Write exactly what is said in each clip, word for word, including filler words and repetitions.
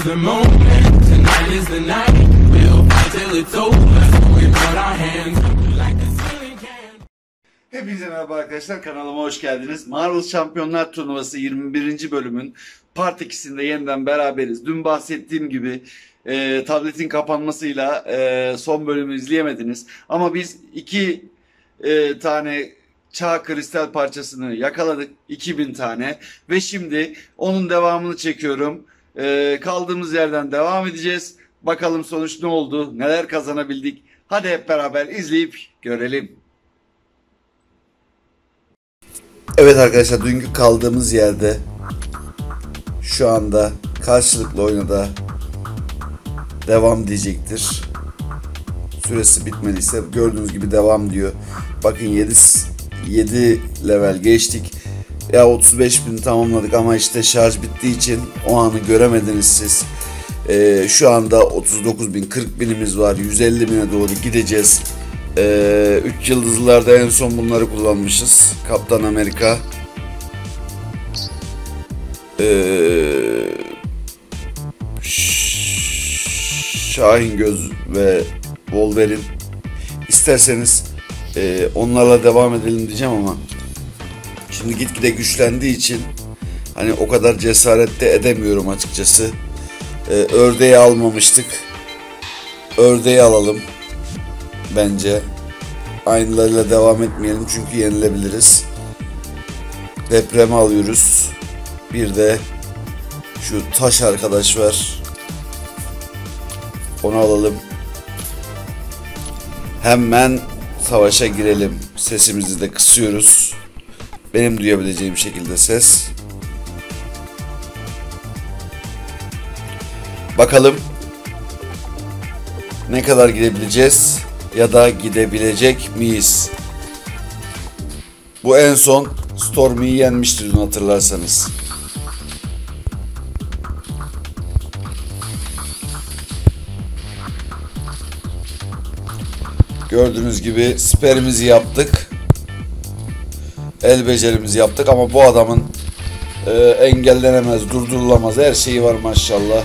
is the moment, tonight is the night. We'll fight till it's over, so we put our hands like the ceiling can. Hepinize merhaba arkadaşlar, kanalıma hoş geldiniz. Marvel Şampiyonlar Turnuvası yirmi birinci bölümün part ikisinde yeniden beraberiz. Dün bahsettiğim gibi e, tabletin kapanmasıyla e, son bölümü izleyemediniz. Ama biz iki e, tane çağ kristal parçasını yakaladık. iki bin tane. Ve şimdi onun devamını çekiyorum. E, kaldığımız yerden devam edeceğiz. Bakalım sonuç ne oldu? Neler kazanabildik? Hadi hep beraber izleyip görelim. Evet arkadaşlar, dünkü kaldığımız yerde şu anda karşılıklı oyuna devam diyecektir. Süresi bitmediyse gördüğünüz gibi devam diyor. Bakın yedi, yedi level geçtik. Ya otuz beş bin tamamladık ama işte şarj bittiği için o anı göremediniz siz. Ee, şu anda otuz dokuz bin kırk binimiz var. yüz elli bine doğru gideceğiz. Ee, üç yıldızlılarda en son bunları kullanmışız. Kaptan Amerika, ee, Şahin Göz ve Wolverine. İsterseniz e, onlarla devam edelim diyeceğim ama şimdi gitgide güçlendiği için hani o kadar cesarette edemiyorum açıkçası. Ee, ördeği almamıştık. Ördeği alalım. Bence aynılarıyla devam etmeyelim çünkü yenilebiliriz. Depremi alıyoruz. Bir de şu taş arkadaş var. Onu alalım. Hemen savaşa girelim. Sesimizi de kısıyoruz. Benim duyabileceğim şekilde ses. Bakalım ne kadar gidebileceğiz ya da gidebilecek miyiz? Bu en son Stormy'yi yenmiştir hatırlarsanız. Gördüğünüz gibi siperimizi yaptık. El becerimizi yaptık ama bu adamın e, engellenemez, durdurulamaz her şeyi var maşallah.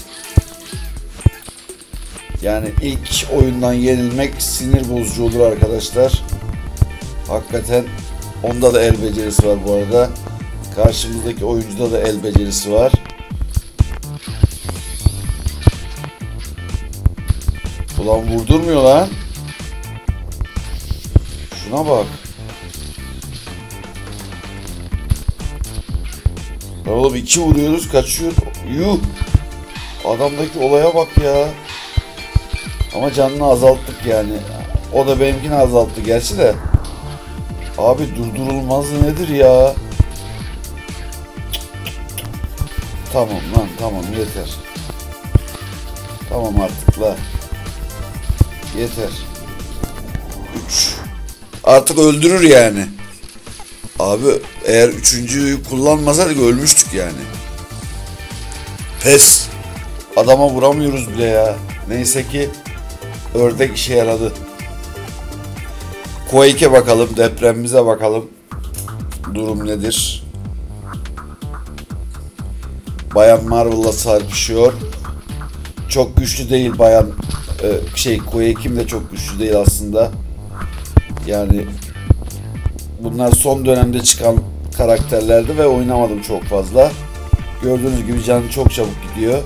Yani ilk oyundan yenilmek sinir bozucu olur arkadaşlar. Hakikaten onda da el becerisi var bu arada. Karşımızdaki oyuncuda da el becerisi var. Ulan vurdurmuyor lan. Şuna bak. Oğlum iki vuruyoruz, kaçıyor. Yuh. Adamdaki olaya bak ya. Ama canını azalttık yani. O da benimkini azalttı gerçi de. Abi durdurulmaz nedir ya? Tamam lan, tamam yeter. Tamam artık la. Yeter. üç. Artık öldürür yani. Abi eğer üçüncüyü kullanmasaydık ölmüştük yani. Pes. Adama vuramıyoruz bile ya. Neyse ki ördek işe yaradı. Quake'e bakalım, depremimize bakalım. Durum nedir? Bayan Marvel'la sarpışıyor. Çok güçlü değil bayan e, şey Quake'im de çok güçlü değil aslında. Yani bunlar son dönemde çıkan karakterlerdi ve oynamadım çok fazla. Gördüğünüz gibi canı çok çabuk gidiyor.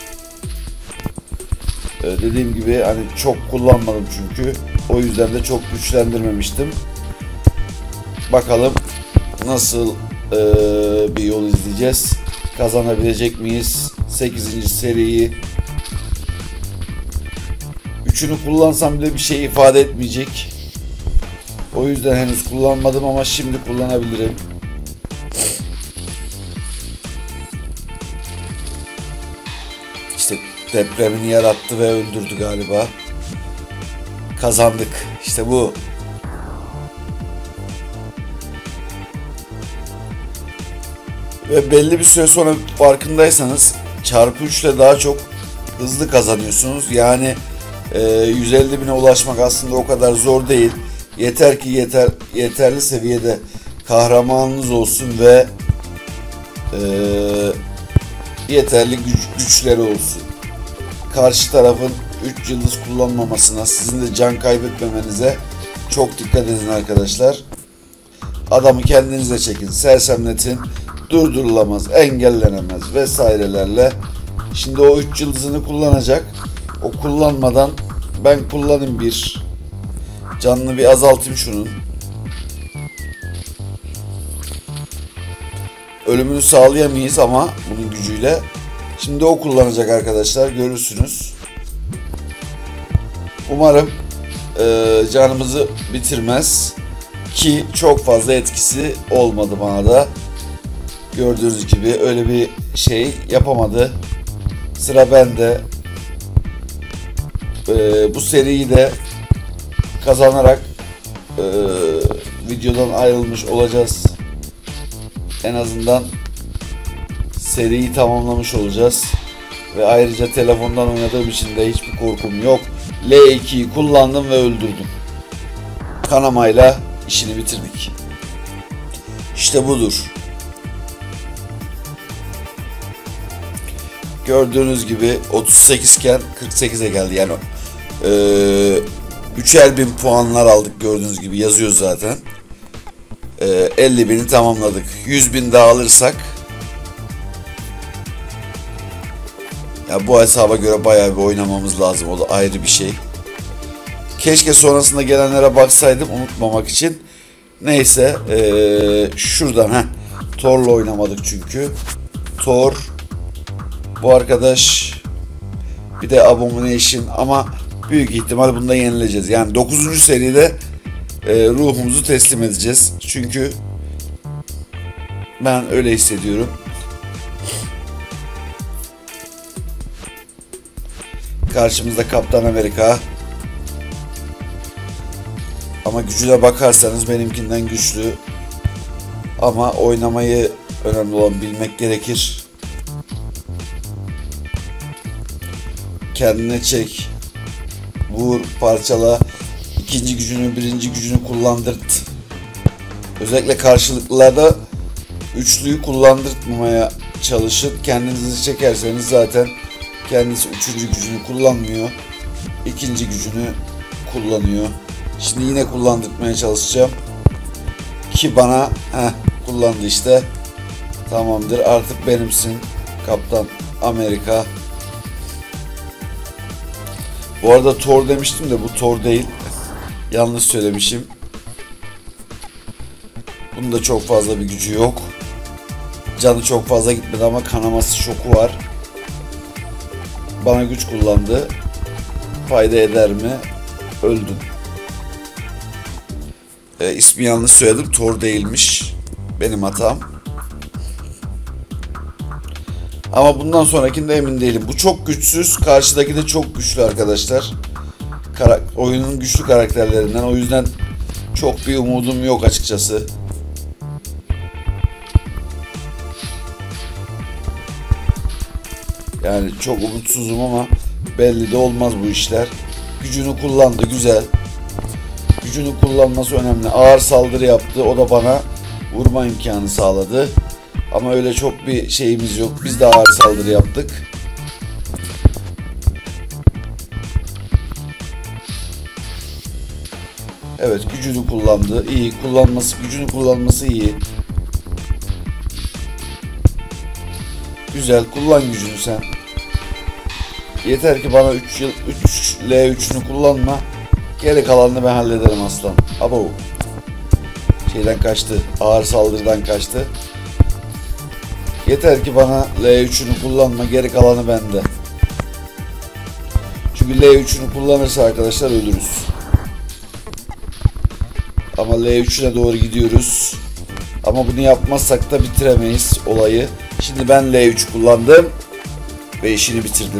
Ee, dediğim gibi hani çok kullanmadım çünkü. O yüzden de çok güçlendirmemiştim. Bakalım nasıl e, bir yol izleyeceğiz. Kazanabilecek miyiz? sekizinci seriyi. Üçünü kullansam bile bir şey ifade etmeyecek. O yüzden henüz kullanmadım ama şimdi kullanabilirim. İşte depremini yarattı ve öldürdü galiba. Kazandık. İşte bu. Ve belli bir süre sonra farkındaysanız çarpı üç ile daha çok hızlı kazanıyorsunuz. Yani e, yüz elli bine ulaşmak aslında o kadar zor değil. Yeter ki yeter yeterli seviyede kahramanınız olsun ve e, yeterli güç, güçleri olsun. Karşı tarafın üç yıldız kullanmamasına, sizin de can kaybetmemenize çok dikkat edin arkadaşlar. Adamı kendinize çekin, sersemletin, durdurulamaz, engellenemez vesairelerle. Şimdi o üç yıldızını kullanacak. O kullanmadan ben kullanayım, bir canını bir azaltayım şunun. Ölümünü sağlayamayız ama bunun gücüyle. Şimdi o kullanacak arkadaşlar, görürsünüz. Umarım e, canımızı bitirmez ki çok fazla etkisi olmadı bana da. Gördüğünüz gibi öyle bir şey yapamadı. Sıra bende. E, bu seriyi de kazanarak e, videodan ayrılmış olacağız. En azından seriyi tamamlamış olacağız. Ve ayrıca telefondan oynadığım için de hiçbir korkum yok. L ikiyi kullandım ve öldürdüm. Kanamayla işini bitirdik. İşte budur. Gördüğünüz gibi otuz sekiz iken kırk sekize geldi. Yani e, üçer bin puanlar aldık, gördüğünüz gibi yazıyor zaten. E, elli bini tamamladık. yüz bin daha alırsak, ya bu hesaba göre bayağı bir oynamamız lazım. O da ayrı bir şey. Keşke sonrasında gelenlere baksaydım unutmamak için. Neyse ee, şuradan heh, Thor'la oynamadık çünkü. Thor, bu arkadaş, bir de Abomination, ama büyük ihtimal bunda yenileceğiz. Yani dokuzuncu seride e, ruhumuzu teslim edeceğiz. Çünkü ben öyle hissediyorum. Karşımızda Kaptan Amerika. Ama gücüne bakarsanız benimkinden güçlü. Ama oynamayı önemli olan bilmek gerekir. Kendine çek. Vur, parçala. İkinci gücünü, birinci gücünü kullandırt. Özellikle karşılıklılarda üçlüyü kullandırtmamaya çalışın. Kendinizi çekerseniz zaten kendisi üçüncü gücünü kullanmıyor. İkinci gücünü kullanıyor. Şimdi yine kullandırmaya çalışacağım. Ki bana heh, kullandı işte. Tamamdır, artık benimsin Kaptan Amerika. Bu arada Thor demiştim de bu Thor değil. Yanlış söylemişim. Bunun da çok fazla bir gücü yok. Canı çok fazla gitmedi ama kanaması şoku var. Bana güç kullandı. Fayda eder mi? Öldüm. E, ismi yanlış söyledim. Thor değilmiş. Benim hatam. Ama bundan sonrakinde emin değilim. Bu çok güçsüz. Karşıdaki de çok güçlü arkadaşlar. Kara- oyunun güçlü karakterlerinden. O yüzden çok bir umudum yok açıkçası. Yani çok umutsuzum ama belli de olmaz bu işler. Gücünü kullandı, güzel. Gücünü kullanması önemli. Ağır saldırı yaptı. O da bana vurma imkanı sağladı. Ama öyle çok bir şeyimiz yok. Biz de ağır saldırı yaptık. Evet, gücünü kullandı. İyi. Kullanması, gücünü kullanması iyi. Güzel. Kullan gücünü sen. Yeter ki bana üç yıl üç L üçünü kullanma. Geri kalanını ben hallederim aslan. Abo. Şeyden kaçtı. Ağır saldırıdan kaçtı. Yeter ki bana L üçünü kullanma. Geri kalanı bende. Çünkü L üçünü kullanırsa arkadaşlar ölürüz. Ama L üçüne doğru gidiyoruz. Ama bunu yapmazsak da bitiremeyiz olayı. Şimdi ben L üç kullandım. Ve işini bitirdim.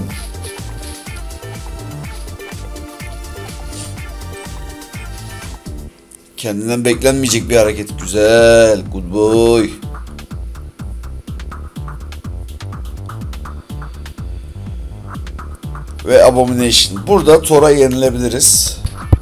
Kendinden beklenmeyecek bir hareket. Güzel. Good boy. Ve Abomination. Burada Thor'a yenilebiliriz.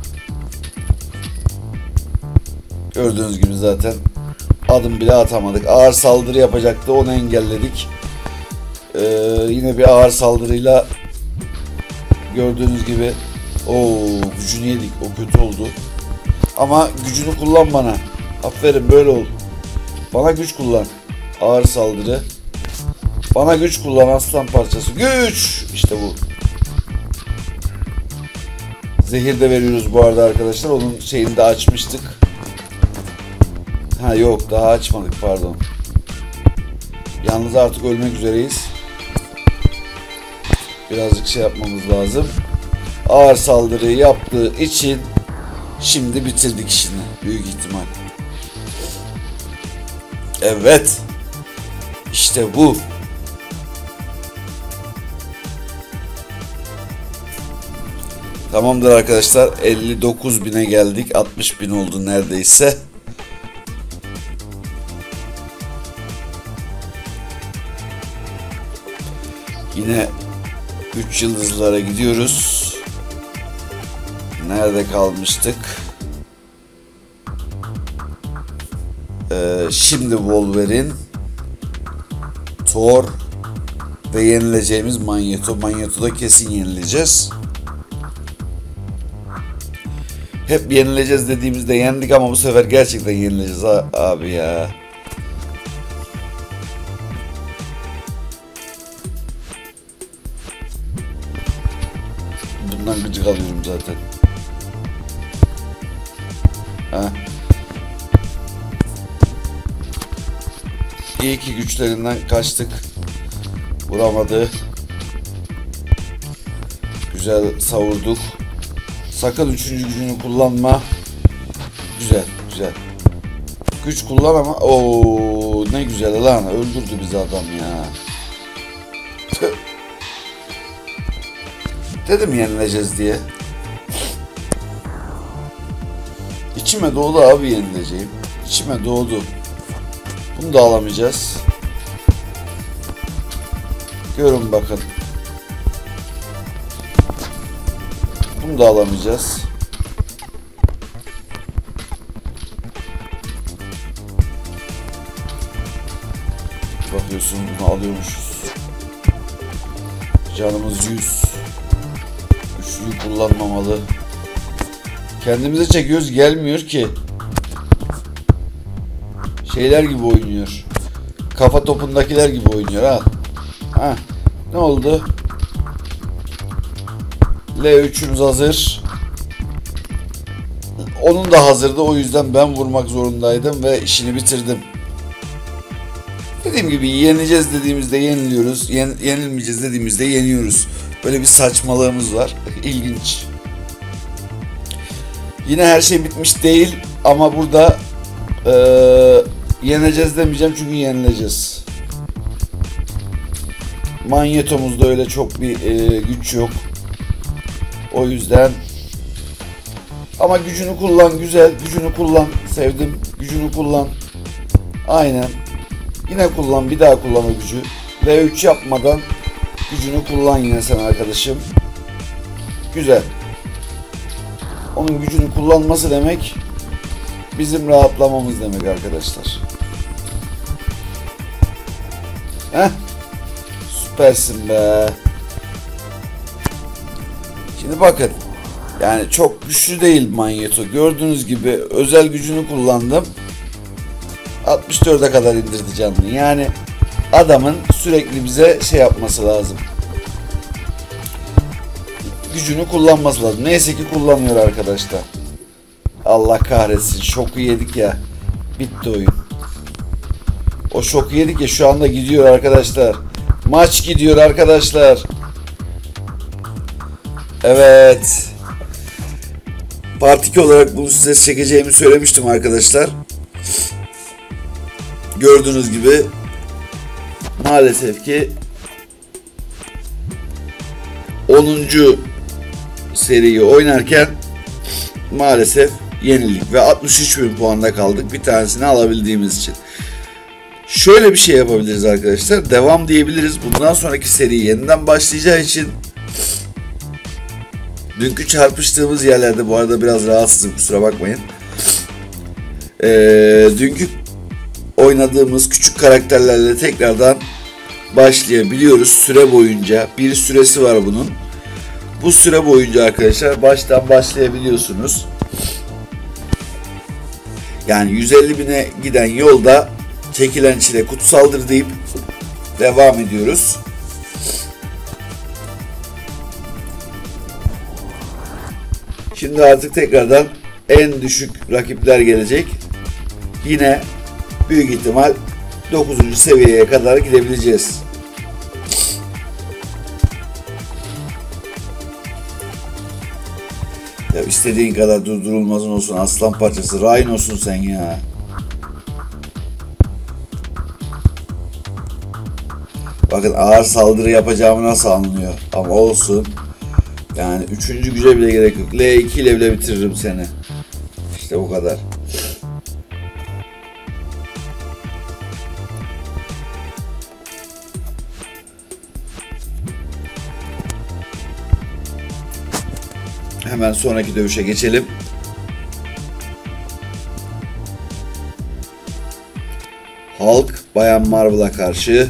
Gördüğünüz gibi zaten adım bile atamadık. Ağır saldırı yapacaktı. Onu engelledik. Ee, yine bir ağır saldırıyla gördüğünüz gibi o gücünü yedik. O kötü oldu. Ama gücünü kullan bana. Aferin, böyle ol. Bana güç kullan. Ağır saldırı. Bana güç kullan aslan parçası. Güç! İşte bu. Zehir de veriyoruz bu arada arkadaşlar. Onun şeyini de açmıştık. Ha yok, daha açmadık, pardon. Yalnız artık ölmek üzereyiz. Birazcık şey yapmamız lazım. Ağır saldırıyı yaptığı için şimdi bitirdik işini. Büyük ihtimal. Evet. İşte bu. Tamamdır arkadaşlar. elli dokuz bine geldik. altmış bin oldu neredeyse. Yine üç yıldızlara gidiyoruz. Nerede kalmıştık? Ee, şimdi Wolverine, Thor ve yenileceğimiz Magneto. Magneto'da kesin yenileceğiz. Hep yenileceğiz dediğimizde yendik ama bu sefer gerçekten yenileceğiz ha, abi ya. Bundan gıcık alıyorum zaten. Ha. İyi ki güçlerinden kaçtık. Vuramadı. Güzel savurduk. Sakın üçüncü gücünü kullanma. Güzel, güzel. Güç kullan ama ooo ne güzel lan, öldürdü bizi adam ya. Tüh. Dedim yenileceğiz diye. İçime doğdu abi yenileceğim. İçime doğdu. Bunu da alamayacağız. Görün bakın. Bunu da alamayacağız. Bakıyorsun bunu alıyormuşuz. Canımız yüz. Güçlüyü kullanmamalı. Kendimize çekiyoruz, gelmiyor ki. Şeyler gibi oynuyor. Kafa topundakiler gibi oynuyor ha. Ha. Ne oldu? L üç'ümüz hazır. Onun da hazırdı, o yüzden ben vurmak zorundaydım ve işini bitirdim. Dediğim gibi yenileceğiz dediğimizde yeniliyoruz. Yen, yenilmeyeceğiz dediğimizde yeniyoruz. Böyle bir saçmalığımız var. İlginç. Yine her şey bitmiş değil ama burada ee, yeneceğiz demeyeceğim çünkü yenileceğiz. Magneto'muzda öyle çok bir e, güç yok. O yüzden ama gücünü kullan, güzel, gücünü kullan, sevdim, gücünü kullan. Aynen. Yine kullan, bir daha kullan o gücü. L üç yapmadan gücünü kullan yine sen arkadaşım. Güzel. Onun gücünü kullanması demek bizim rahatlamamız demek arkadaşlar. Heh. Süpersin be. Şimdi bakın. Yani çok güçlü değil Magneto. Gördüğünüz gibi özel gücünü kullandım. altmış dört'e kadar indirdi canını. Yani adamın sürekli bize şey yapması lazım. Gücünü kullanması lazım. Neyse ki kullanıyor arkadaşlar. Allah kahretsin. Şoku yedik ya. Bitti oyun. O şoku yedik ya, şu anda gidiyor arkadaşlar. Maç gidiyor arkadaşlar. Evet. Part iki olarak bunu size çekeceğimi söylemiştim arkadaşlar. Gördüğünüz gibi maalesef ki onuncu seriyi oynarken maalesef yenildik ve altmış üç bin puanda kaldık bir tanesini alabildiğimiz için. Şöyle bir şey yapabiliriz arkadaşlar. Devam diyebiliriz. Bundan sonraki seri yeniden başlayacağı için dünkü çarpıştığımız yerlerde, bu arada biraz rahatsızım, kusura bakmayın. Ee, dünkü oynadığımız küçük karakterlerle tekrardan başlayabiliyoruz süre boyunca. Bir süresi var bunun. Bu süre boyunca arkadaşlar baştan başlayabiliyorsunuz. Yani yüz elli bine giden yolda çekilen çile kutsaldır deyip devam ediyoruz. Şimdi artık tekrardan en düşük rakipler gelecek. Yine büyük ihtimal dokuzuncu seviyeye kadar gidebileceğiz. Ya istediğin kadar durdurulmazın olsun aslan parçası. Ryan olsun sen ya. Bakın ağır saldırı yapacağımı nasıl anlıyor. Ama olsun. Yani üçüncü güce bile gerek yok. L iki ile bile bitiririm seni. İşte bu kadar. Hemen sonraki dövüşe geçelim. Hulk Bayan Marvel'a karşı.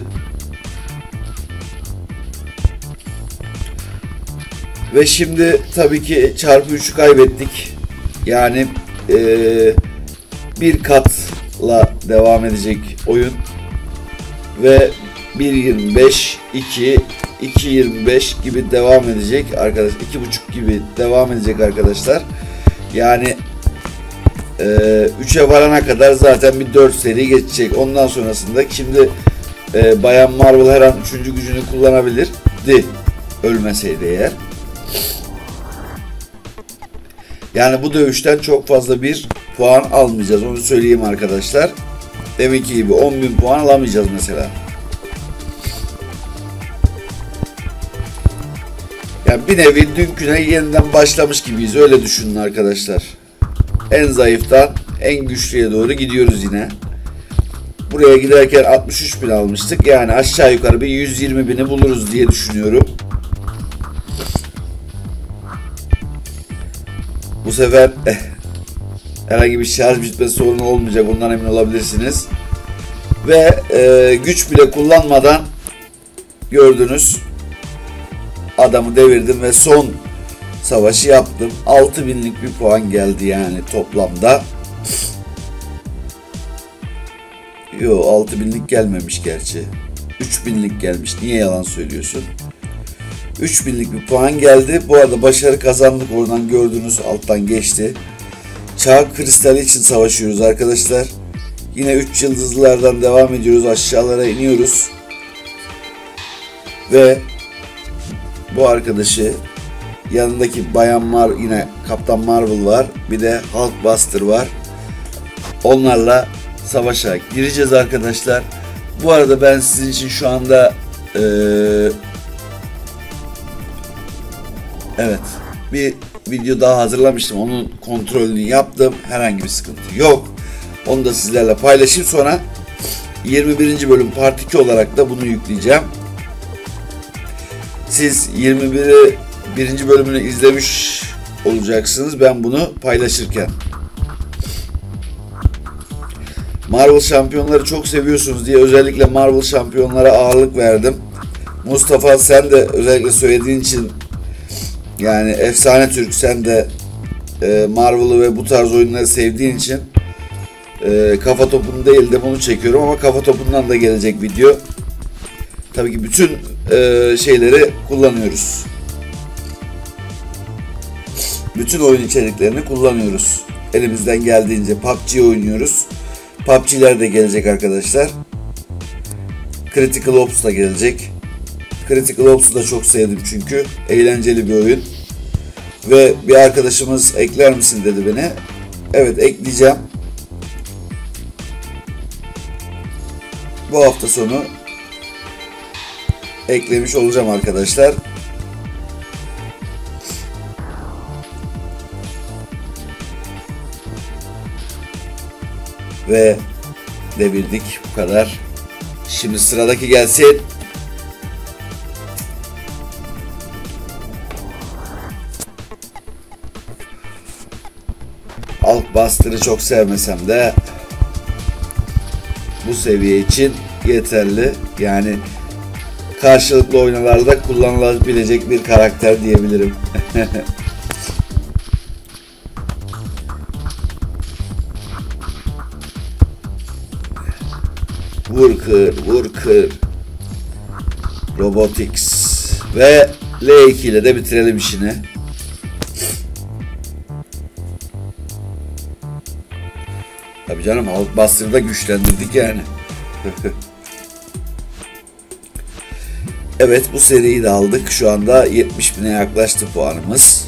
Ve şimdi tabii ki çarpı üçü kaybettik. Yani ee, bir katla devam edecek oyun. Ve bir yirmi beş, iki, iki yirmi beş gibi devam edecek arkadaşlar. iki buçuk gibi devam edecek arkadaşlar. Yani e, üçe varana kadar zaten bir dört seri geçecek. Ondan sonrasında şimdi e, Bayan Marvel her an üçüncü gücünü kullanabilirdi. Ölmeseydi eğer. Yani bu dövüşten çok fazla bir puan almayacağız. Onu söyleyeyim arkadaşlar. Deminki gibi on bin puan alamayacağız mesela. Yani bir nevi dünküne yeniden başlamış gibiyiz. Öyle düşünün arkadaşlar. En zayıftan en güçlüye doğru gidiyoruz yine. Buraya giderken altmış üç bin almıştık. Yani aşağı yukarı bir yüz yirmi bini buluruz diye düşünüyorum. Bu sefer eh, herhangi bir şarj bitme sorunu olmayacak. Ondan emin olabilirsiniz. Ve e, güç bile kullanmadan gördünüz. Adamı devirdim ve son savaşı yaptım. altı binlik bir puan geldi yani toplamda. Yo, altı binlik gelmemiş gerçi. üç binlik gelmiş. Niye yalan söylüyorsun? üç binlik bir puan geldi. Bu arada başarı kazandık. Oradan gördüğünüz alttan geçti. Çağ kristali için savaşıyoruz arkadaşlar. Yine üç yıldızlılardan devam ediyoruz. Aşağılara iniyoruz. Ve bu arkadaşı yanındaki Bayan Mar yine Kaptan Marvel var. Bir de Hulkbuster var. Onlarla savaşa gireceğiz arkadaşlar. Bu arada ben sizin için şu anda ee, evet bir video daha hazırlamıştım. Onun kontrolünü yaptım. Herhangi bir sıkıntı yok. Onu da sizlerle paylaşayım. Sonra yirmi birinci bölüm part iki olarak da bunu yükleyeceğim. Siz yirmi biri birinci bölümünü izlemiş olacaksınız. Ben bunu paylaşırken. Marvel şampiyonları çok seviyorsunuz diye özellikle Marvel şampiyonlara ağırlık verdim. Mustafa sen de özellikle söylediğin için yani Efsane Türk sen de e, Marvel'ı ve bu tarz oyunları sevdiğin için e, kafa topunu değil de bunu çekiyorum ama kafa topundan da gelecek video. Tabii ki bütün e, şeyleri kullanıyoruz. Bütün oyun içeriklerini kullanıyoruz. Elimizden geldiğince P U B G oynuyoruz. P U B G'ler de gelecek arkadaşlar. Critical Ops da gelecek. Critical Ops'u da çok sevdim çünkü. Eğlenceli bir oyun. Ve bir arkadaşımız ekler misin dedi beni. Evet ekleyeceğim. Bu hafta sonu eklemiş olacağım arkadaşlar. Ve devirdik bu kadar. Şimdi sıradaki gelsin. Hulkbuster'ı çok sevmesem de bu seviye için yeterli. Yani karşılıklı oyunlarda kullanılabilecek bir karakter diyebilirim. Vur kır, vur kır. Robotics. Ve L iki ile de bitirelim işini. Tabii canım, Hulkbuster'da güçlendirdik yani. Evet, bu seriyi de aldık. Şu anda yetmiş bine yaklaştı puanımız.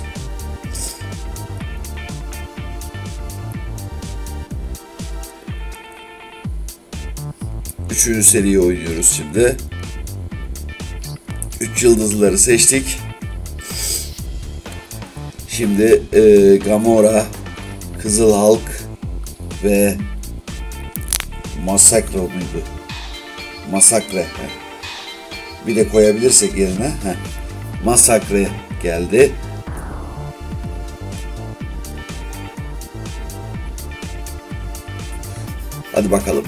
Üçüncü seriyi oynuyoruz şimdi. Üç yıldızları seçtik. Şimdi e, Gamora, Kızıl Hulk ve Masakre muydu? Masakre. Bir de koyabilirsek yerine. Heh. Masakre geldi. Hadi bakalım.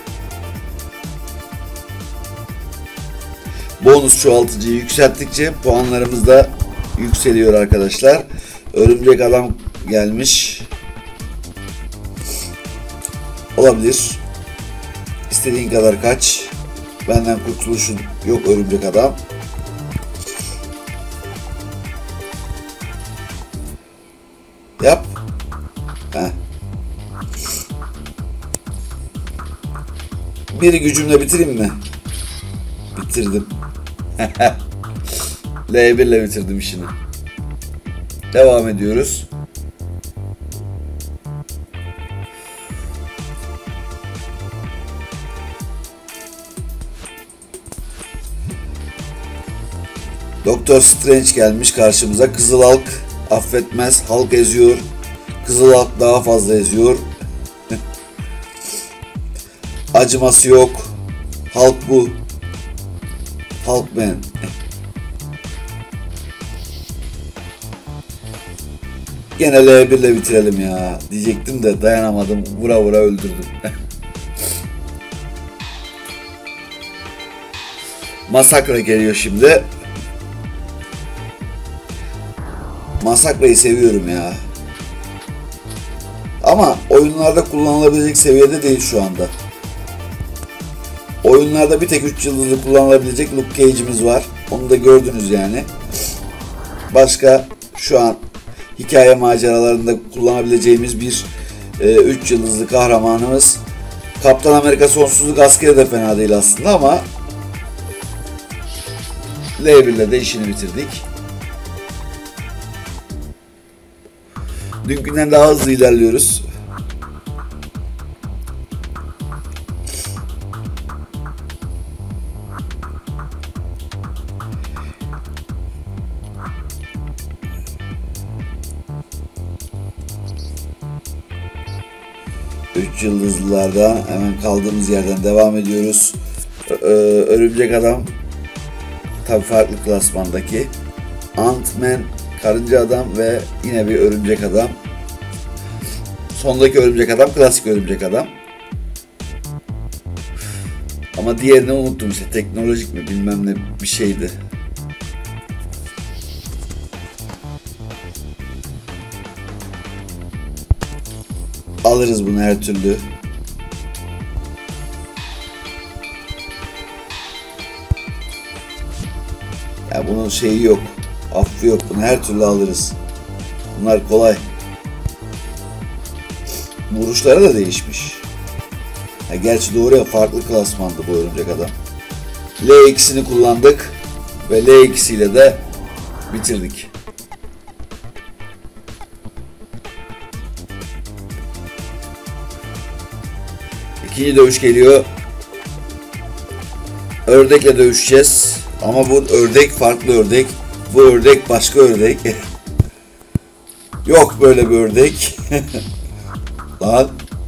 Bonus çoğaltıcıyı yükselttikçe puanlarımız da yükseliyor arkadaşlar. Örümcek adam gelmiş. Olabilir. İstediğin kadar kaç. Benden kurtuluşun yok örümcek adam. Yap. Heh. Biri gücümle bitireyim mi? Bitirdim. L bir ile bitirdim işini. Devam ediyoruz. Doktor Strange gelmiş karşımıza. Kızıl Hulk affetmez. Hulk eziyor. Kızıl Hulk daha fazla eziyor. Acıması yok. Hulk bu. Hulkman. Gene L bir ile bitirelim ya. Diyecektim de dayanamadım. Vura vura öldürdüm. Masakre geliyor şimdi. Masakre'yi seviyorum ya. Ama oyunlarda kullanılabilecek seviyede değil şu anda. Oyunlarda bir tek üç yıldızlı kullanılabilecek Luke Cage'imiz var. Onu da gördünüz yani. Başka şu an hikaye maceralarında kullanabileceğimiz bir üç yıldızlı kahramanımız. Kaptan Amerika Sonsuzluk Askeri de fena değil aslında ama L bir ile de işini bitirdik. Dünkünden daha hızlı ilerliyoruz. Üç yıldızlılardan hemen kaldığımız yerden devam ediyoruz. Ee, Örümcek Adam tabii farklı klasmandaki. Ant-Man, Karınca Adam ve yine bir Örümcek Adam. Sondaki Örümcek Adam klasik Örümcek Adam. Ama diğerini unuttum işte, teknolojik mi bilmem ne bir şeydi. Alırız bunu her türlü. Ya bunun şeyi yok. Affı yok. Bunu her türlü alırız. Bunlar kolay. Vuruşları da değişmiş. Ya gerçi doğru ya, farklı klasmandı bu Örümcek Adam. L ikisini kullandık ve L ikisiyle de bitirdik. İkinci dövüş geliyor. Ördekle dövüşeceğiz. Ama bu ördek farklı ördek. Bu ördek başka ördek. Yok böyle bir ördek. Lan.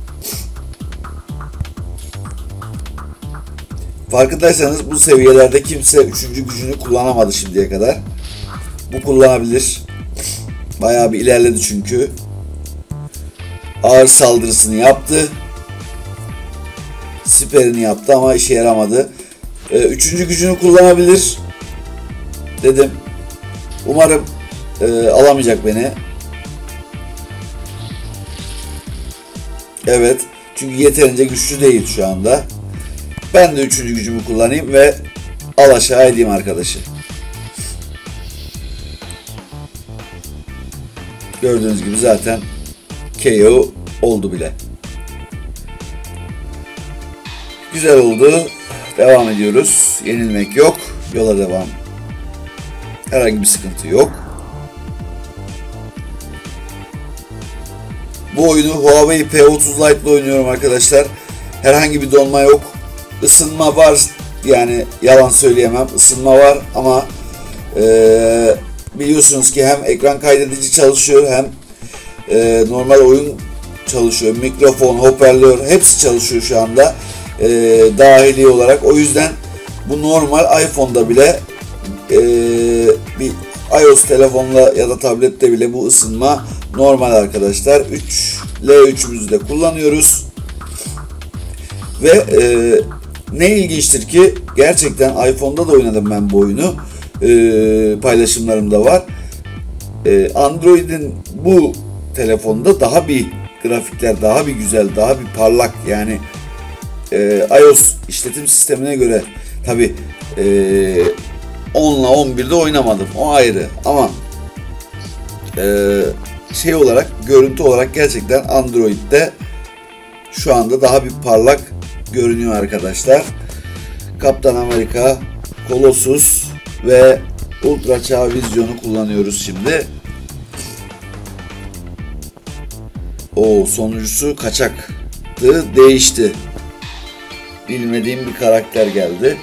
Farkındaysanız bu seviyelerde kimse üçüncü gücünü kullanamadı şimdiye kadar. Bu kullanabilir. Bayağı bir ilerledi çünkü. Ağır saldırısını yaptı. Siperini yaptı ama işe yaramadı. Ee, üçüncü gücünü kullanabilir dedim. Umarım e, alamayacak beni. Evet. Çünkü yeterince güçlü değil şu anda. Ben de üçüncü gücümü kullanayım ve al aşağı edeyim arkadaşı. Gördüğünüz gibi zaten K O oldu bile. Güzel oldu. Devam ediyoruz. Yenilmek yok. Yola devam. Herhangi bir sıkıntı yok. Bu oyunu Huawei P otuz Lite ile oynuyorum arkadaşlar. Herhangi bir donma yok. Isınma var. Yani yalan söyleyemem. Isınma var ama ee, biliyorsunuz ki hem ekran kaydedici çalışıyor hem e, normal oyun çalışıyor. Mikrofon, hoparlör hepsi çalışıyor şu anda. E, dahili olarak. O yüzden bu normal iPhone'da bile e, bir iOS telefonla ya da tablette bile bu ısınma normal arkadaşlar. üç L üç'ümüzü de kullanıyoruz. Ve e, ne ilginçtir ki gerçekten iPhone'da da oynadım ben bu oyunu. E, paylaşımlarımda var. E, Android'in bu telefonda daha bir grafikler daha bir güzel, daha bir parlak yani e, iOS işletim sistemine göre tabi e, on ile on bir'de oynamadım. O ayrı ama e, şey olarak görüntü olarak gerçekten Android'de şu anda daha bir parlak görünüyor arkadaşlar. Kaptan Amerika, Colossus ve Ultra Çağ Vizyon'u kullanıyoruz şimdi. O sonuncusu kaçaktı, değişti. Bilmediğim bir karakter geldi.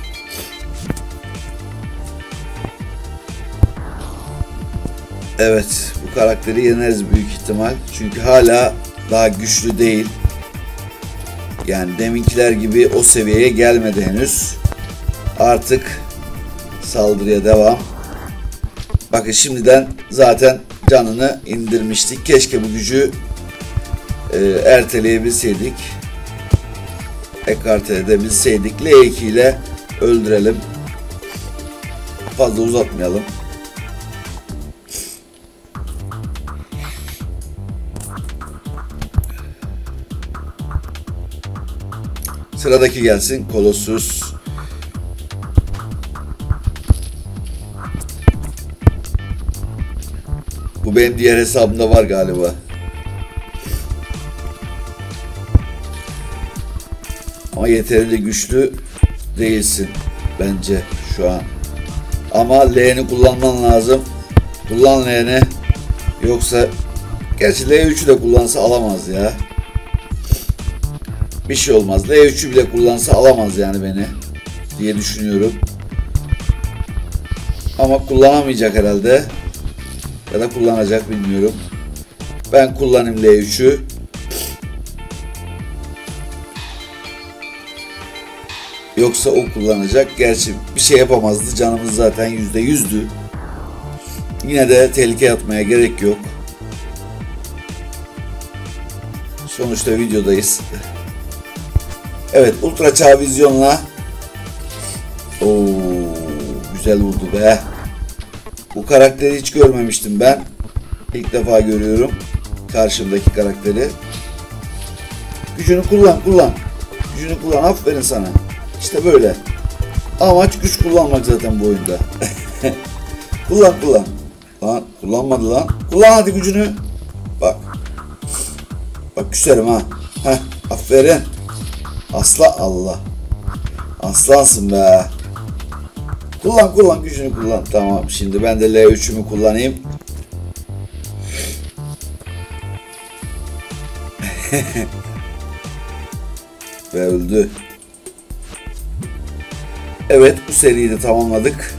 Evet, bu karakteri yeneriz büyük ihtimal. Çünkü hala daha güçlü değil. Yani deminkiler gibi o seviyeye gelmedi henüz. Artık saldırıya devam. Bakın şimdiden zaten canını indirmiştik. Keşke bu gücü e, erteleyebilseydik. Ekarte edebilseydik. L iki ile öldürelim. Fazla uzatmayalım. Sıradaki gelsin. Colossus. Bu benim diğer hesabımda var galiba. Ama yeterince güçlü değilsin bence şu an. Ama L'ni kullanman lazım. Kullan L'ni. Yoksa gerçi L üç'ü de kullansa alamaz ya. Bir şey olmaz. L üç'ü bile kullansa alamaz yani beni diye düşünüyorum. Ama kullanamayacak herhalde. Ya da kullanacak bilmiyorum. Ben kullanayım L üç'ü. Yoksa o kullanacak. Gerçi bir şey yapamazdı. Canımız zaten yüzde yüzdü. Yine de tehlike atmaya gerek yok. Sonuçta videodayız. Evet, Ultra Çağ Vizyon'la Oo, güzel vurdu be. Bu karakteri hiç görmemiştim ben. İlk defa görüyorum karşımdaki karakteri. Gücünü kullan, kullan. Gücünü kullan, aferin sana. İşte böyle. Amaç güç kullanmak zaten bu oyunda. Kullan, kullan. Lan, kullanmadı lan. Kullan hadi gücünü. Bak. Bak küserim ha. Heh, aferin. Asla Allah. Aslansın be. Kullan kullan gücünü kullan. Tamam şimdi ben de L üç'ümü kullanayım. Ve öldü. Evet bu seriyi de tamamladık.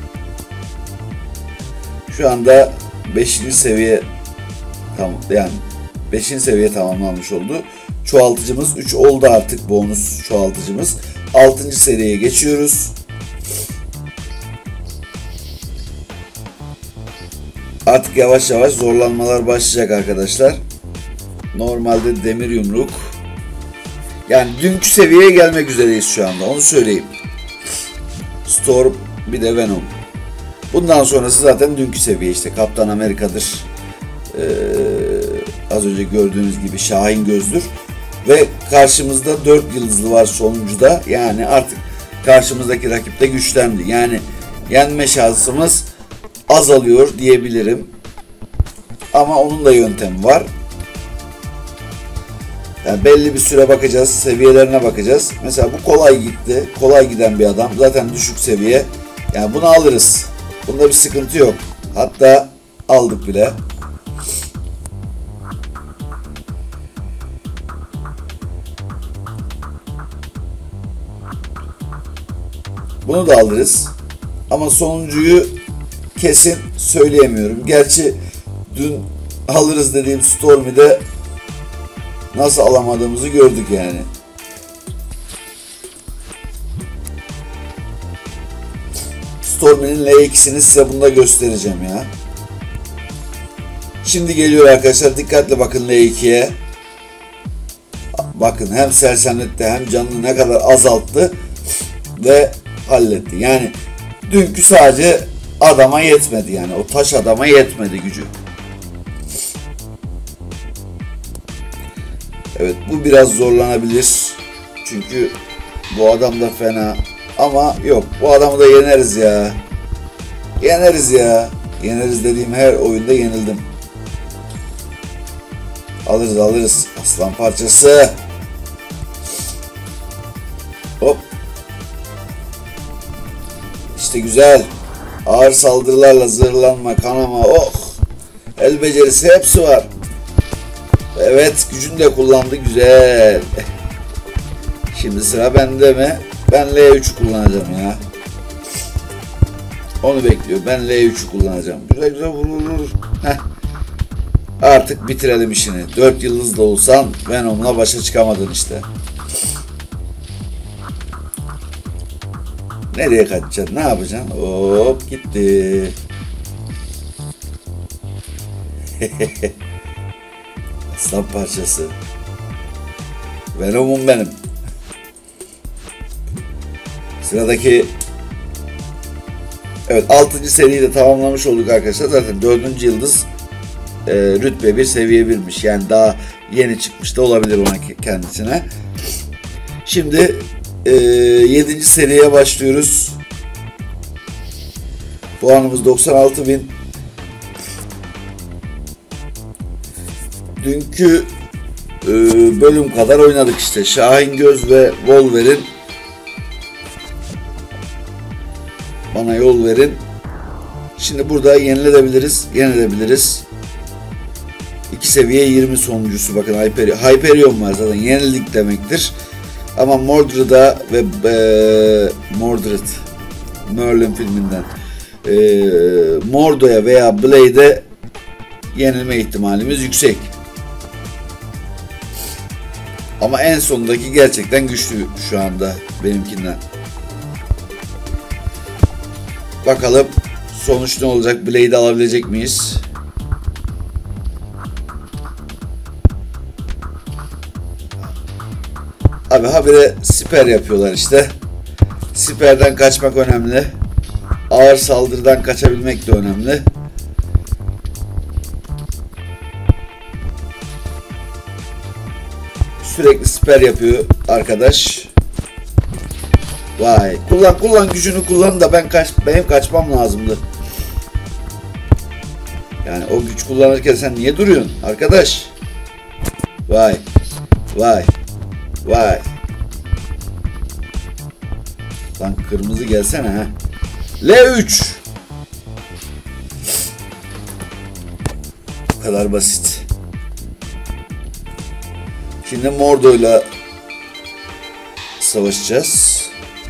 Şu anda beşinci seviye tam yani beşinci seviye tamamlanmış oldu. Çoğaltıcımız üç oldu artık, bonus çoğaltıcımız. altıncı seriye geçiyoruz. Artık yavaş yavaş zorlanmalar başlayacak arkadaşlar. Normalde demir yumruk. Yani dünkü seviyeye gelmek üzereyiz şu anda, onu söyleyeyim. Storm, bir de Venom. Bundan sonrası zaten dünkü seviye işte. Kaptan Amerika'dır. Ee, az önce gördüğünüz gibi Şahin Göz'dür. Ve karşımızda dört yıldızlı var sonuncuda. Yani artık karşımızdaki rakip de güçlendi. Yani yenme şansımız azalıyor diyebilirim. Ama onun da yöntemi var. Yani belli bir süre bakacağız, seviyelerine bakacağız. Mesela bu kolay gitti, kolay giden bir adam. Zaten düşük seviye. Yani bunu alırız. Bunda bir sıkıntı yok. Hatta aldık bile. Bunu da alırız. Ama sonuncuyu kesin söyleyemiyorum. Gerçi dün alırız dediğim Storm'i de nasıl alamadığımızı gördük yani. Storm'in L ikisini size bunda göstereceğim ya. Şimdi geliyor arkadaşlar. Dikkatli bakın L ikiye. Bakın hem sersemletti hem canını ne kadar azalttı ve halletti. Yani dünkü sadece adama yetmedi yani. O taş adama yetmedi gücü. Evet, bu biraz zorlanabilir. Çünkü bu adam da fena. Ama yok, bu adamı da yeneriz ya. Yeneriz ya. Yeneriz dediğim her oyunda yenildim. Alırız alırız. Aslan parçası. Hop. İşte güzel. Ağır saldırılarla zırhlanma, kanama, oh. El becerisi hepsi var. Evet, gücünü de kullandı, güzel. Şimdi sıra bende mi? Ben L üç'ü kullanacağım ya. Onu bekliyor. Ben L üç'ü kullanacağım. Güzel güzel vurur. Heh. Artık bitirelim işini. dört yıldız da olsan Venom'la başa çıkamadın işte. Nereye kaçacaksın? Ne yapacaksın? Hop gitti. Aslan parçası. Venom'um benim. Sıradaki evet altıncı seriyi de tamamlamış olduk arkadaşlar. Zaten dördüncü yıldız e, rütbe bir seviye birmiş. Yani daha yeni çıkmış da olabilir ona kendisine. Şimdi e, yedinci seriye başlıyoruz. Puanımız doksan altı bin. Dünkü e, bölüm kadar oynadık işte. Şahin Göz ve Wolverine. Bana yol verin. Şimdi burada yenilebiliriz. Yenilebiliriz. İki seviye yirmi sonuncusu. Bakın Hyperion, Hyperion var zaten. Yenildik demektir. Ama Mordred'a ve e, Mordred Merlin filminden e, Mordo'ya veya Blade'e yenilme ihtimalimiz yüksek. Ama en sondaki gerçekten güçlü şu anda benimkinden. Bakalım sonuç ne olacak? Blade'i alabilecek miyiz? Abi habire siper yapıyorlar işte. Siperden kaçmak önemli. Ağır saldırıdan kaçabilmek de önemli. Sürekli siper yapıyor arkadaş. Vay. Kullan kullan gücünü kullan da ben kaç benim kaçmam lazımdı. Yani o güç kullanırken sen niye duruyorsun arkadaş? Vay. Vay. Vay. Lan kırmızı gelsene ha. L üç. Bu kadar basit. Şimdi Mordo'yla savaşacağız.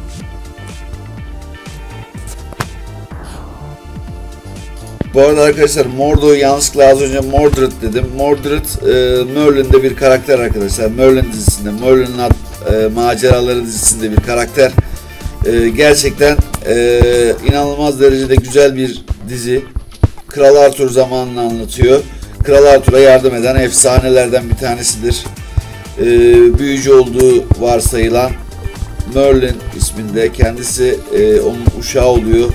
Bu arada arkadaşlar Mordo'yu yanlışlıkla az önce Mordred dedim. Mordred e, Merlin'de bir karakter arkadaşlar. Merlin dizisinde, Merlin'in e, maceraları dizisinde bir karakter. E, gerçekten e, inanılmaz derecede güzel bir dizi. Kral Arthur zamanını anlatıyor. Kral Arthur'a yardım eden efsanelerden bir tanesidir. E, büyücü olduğu varsayılan Merlin isminde. Kendisi e, onun uşağı oluyor.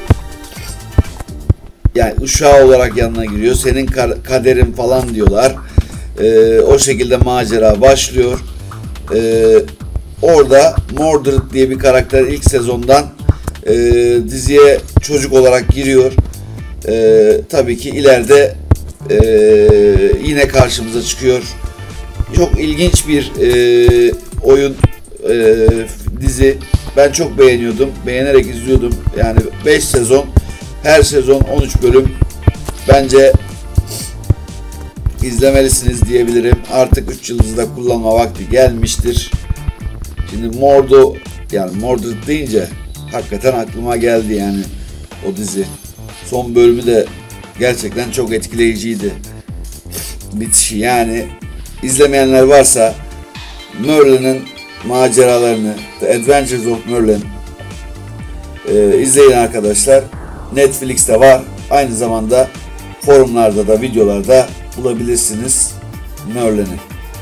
Yani uşağı olarak yanına giriyor. Senin kaderin falan diyorlar. E, o şekilde macera başlıyor. E, orada Mordred diye bir karakter ilk sezondan e, diziye çocuk olarak giriyor. E, tabii ki ileride e, yine karşımıza çıkıyor. Çok ilginç bir e, oyun, e, dizi. Ben çok beğeniyordum. Beğenerek izliyordum. Yani beş sezon, her sezon on üç bölüm. Bence izlemelisiniz diyebilirim. Artık üç yıldızda kullanma vakti gelmiştir. Şimdi Mordo, yani Mordred deyince hakikaten aklıma geldi yani o dizi. Son bölümü de gerçekten çok etkileyiciydi. Bitişi yani. İzlemeyenler varsa Merlin'in maceralarını, The Adventures of Merlin e, izleyin arkadaşlar. Netflix'te var. Aynı zamanda forumlarda da, videolarda bulabilirsiniz Merlin'i.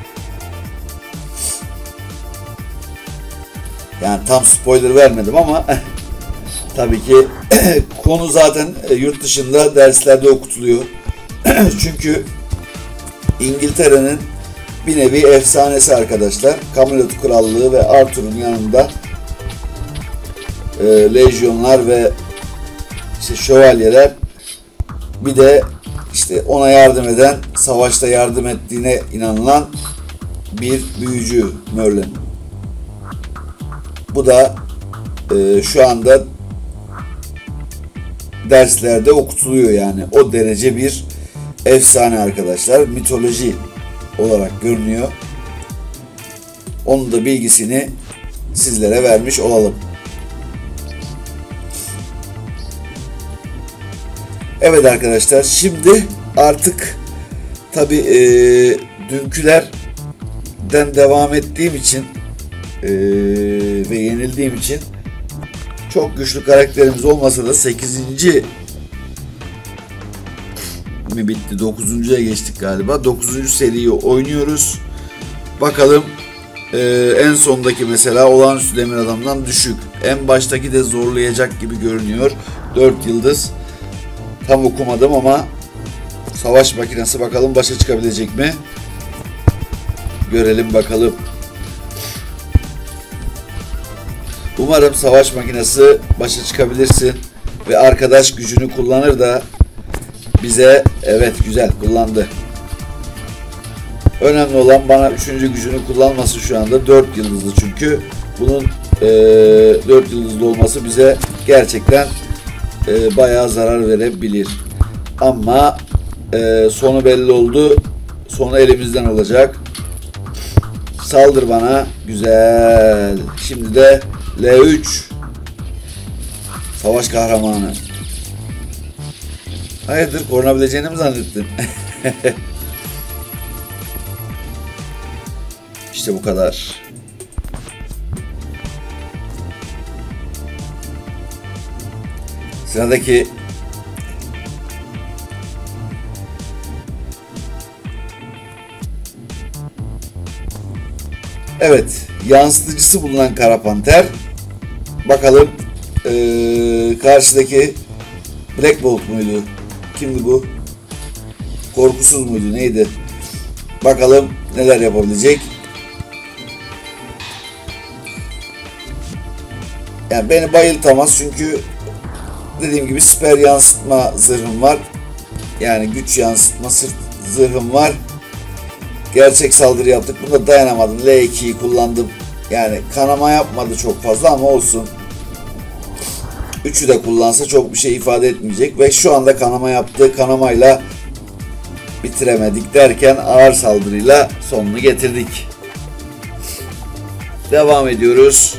Yani tam spoiler vermedim ama tabii ki konu zaten yurt dışında derslerde okutuluyor. Çünkü İngiltere'nin bir nevi efsanesi arkadaşlar. Camelot Krallığı ve Arthur'un yanında e, lejyonlar ve işte şövalyeler, bir de işte ona yardım eden, savaşta yardım ettiğine inanılan bir büyücü Merlin. Bu da e, şu anda derslerde okutuluyor yani. O derece bir efsane arkadaşlar. Mitoloji olarak görünüyor. Onun da bilgisini sizlere vermiş olalım. Evet arkadaşlar, şimdi artık tabi e, dünkülerden devam ettiğim için e, ve yenildiğim için çok güçlü karakterimiz olmasa da sekizinci mi bitti? dokuzuncuya geçtik galiba. dokuzuncu seriyi oynuyoruz. Bakalım e, en sondaki mesela Olağanüstü Demir Adam'dan düşük. En baştaki de zorlayacak gibi görünüyor. dört yıldız. Tam okumadım ama Savaş Makinesi bakalım başa çıkabilecek mi? Görelim bakalım. Umarım Savaş Makinesi başa çıkabilirsin ve arkadaş gücünü kullanır da bize, evet güzel kullandı. Önemli olan bana üçüncü gücünü kullanması şu anda. dört yıldızlı çünkü. Bunun e, dört yıldızlı olması bize gerçekten e, bayağı zarar verebilir. Ama e, sonu belli oldu. Sonu elimizden olacak. Saldır bana. Güzel. Şimdi de L üç. Savaş kahramanı. Hayırdır, korunabileceğini mi zannettin? İşte bu kadar. Sıradaki evet, yansıtıcısı bulunan Kara Panter. Bakalım ee, karşıdaki Black Bolt muydu? Kimdi bu? Korkusuz muydu? Neydi? Bakalım neler yapabilecek. Yani beni bayıltamaz çünkü dediğim gibi siper yansıtma zırhım var. Yani güç yansıtma zırhım var. Gerçek saldırı yaptık. Bunda dayanamadım. L ikiyi kullandım. Yani kanama yapmadı çok fazla ama olsun. Üçü de kullansa çok bir şey ifade etmeyecek. Ve şu anda kanama yaptığı kanamayla bitiremedik derken ağır saldırıyla sonunu getirdik. Devam ediyoruz.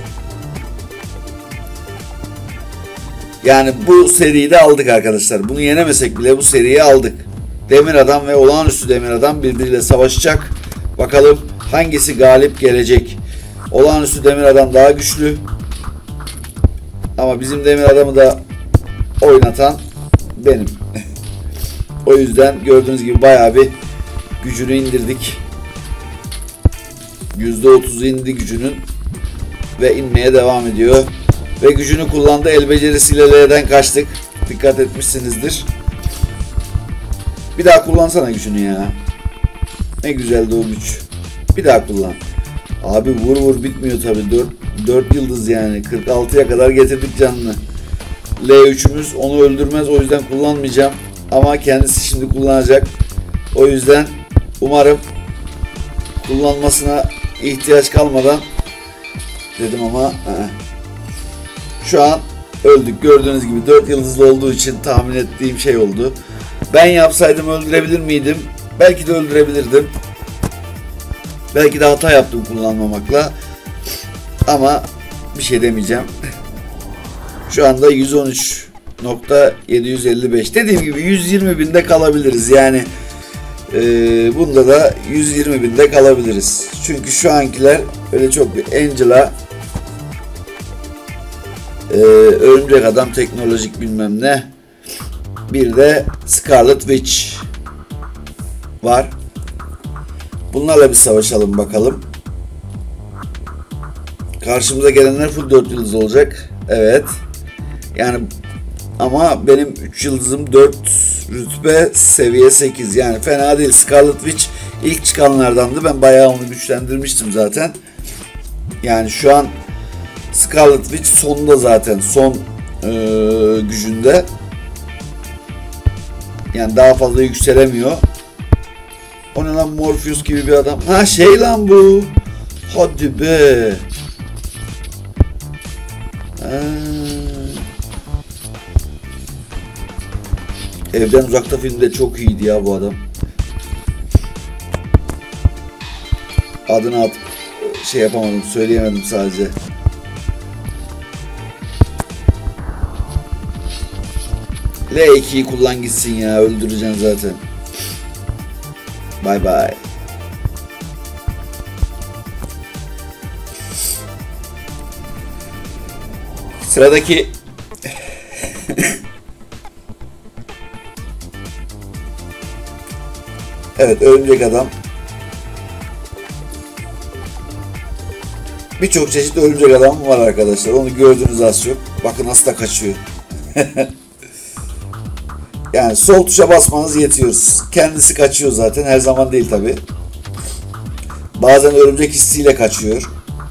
Yani bu seriyi de aldık arkadaşlar. Bunu yenemesek bile bu seriyi aldık. Demir Adam ve Olağanüstü Demir Adam birbiriyle savaşacak. Bakalım hangisi galip gelecek. Olağanüstü Demir Adam daha güçlü. Ama bizim Demir Adam'ı da oynatan benim. O yüzden gördüğünüz gibi bayağı bir gücünü indirdik. yüzde otuzu indi gücünün ve inmeye devam ediyor. Ve gücünü kullandı. El becerisiyle L'den kaçtık. Dikkat etmişsinizdir. Bir daha kullansana gücünü ya. Ne güzeldi o güç. Bir daha kullan. Abi vur vur bitmiyor tabi. dört yıldız yani. kırk altıya kadar getirdik canını. L üç'ümüz onu öldürmez. O yüzden kullanmayacağım. Ama kendisi şimdi kullanacak. O yüzden umarım kullanmasına ihtiyaç kalmadan dedim ama ı-ı. Şu an öldük. Gördüğünüz gibi dört yıldızlı olduğu için tahmin ettiğim şey oldu. Ben yapsaydım öldürebilir miydim? Belki de öldürebilirdim. Belki de hata yaptım kullanmamakla. Ama bir şey demeyeceğim. Şu anda yüz on üç nokta yedi yüz elli beş. Dediğim gibi yüz yirmi binde kalabiliriz. Yani e, bunda da yüz yirmi binde kalabiliriz. Çünkü şu ankiler öyle çok bir Angela, e, Örümcek Adam, teknolojik bilmem ne. Bir de Scarlet Witch var. Bunlarla bir savaşalım bakalım. Karşımıza gelenler full dört yıldız olacak. Evet. Yani ama benim üç yıldızım dört, rütbe seviye sekiz. Yani fena değil. Scarlet Witch ilk çıkanlardandı. Ben bayağı onu güçlendirmiştim zaten. Yani şu an Scarlet Witch sonda zaten. Son e, gücünde. Yani daha fazla yükselemiyor. O ne lan, Morpheus gibi bir adam. Ha şey lan bu. Hadi be. Ha. Evden Uzakta filmde çok iyiydi ya bu adam. Adını at şey yapamadım, söyleyemedim sadece. L iki'yi kullan gitsin ya, öldüreceksin zaten. Bye bye. Sıradaki evet, Örümcek Adam. Birçok çeşit Örümcek Adam var arkadaşlar. Onu gördünüz az çok. Bakın nasıl da kaçıyor. Yani sol tuşa basmanız yetiyor. Kendisi kaçıyor zaten. Her zaman değil tabi. Bazen örümcek hissiyle kaçıyor.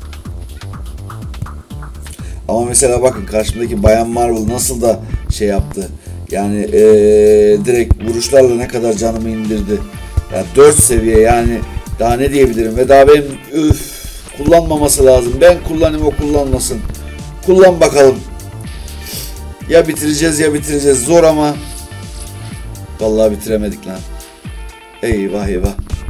Ama mesela bakın karşımdaki Bayan Marvel nasıl da şey yaptı. Yani ee, direkt vuruşlarla ne kadar canımı indirdi. Yani dört seviye, yani daha ne diyebilirim. Ve daha benim üf, kullanmaması lazım. Ben kullanayım, o kullanmasın. Kullan bakalım. Ya bitireceğiz ya bitireceğiz. Zor ama. Vallahi bitiremedik lan. Eyvah eyvah.